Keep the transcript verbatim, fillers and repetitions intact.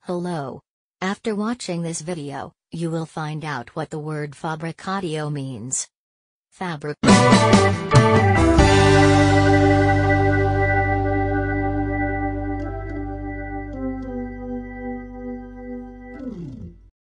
Hello. After watching this video, you will find out what the word Fabricatio means. Fabric